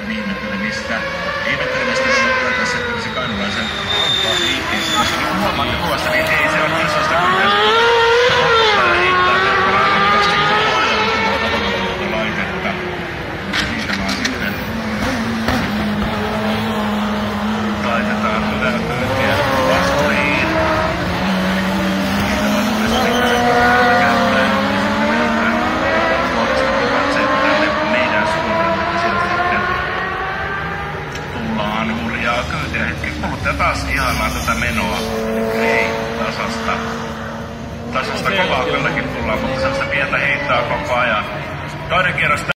ihmettelemistä kyllä tässä se kainulaisen liikkeessä. Jos nyt huomaatte kuvasta, niin ei se ole isosta kyllä. Tämä heittää pelkkona arvokkaasti koko ajan tuota laitetta. Niitä vaan sitten laitetaan pyöräpyyntiä vasturiin. Niitä vaan tulee sitten käyttäen. Muodostetaan katseet tänne meidän suuntaan, että sieltä sitten tullaan hurjaa kyytiä hetken kuluttua. Taas ihaillaan tätä menoa. Ei tasasta kovaa kylläkin tullaan, mutta sellaista pientä heittaa koko ajan. Toinen kierros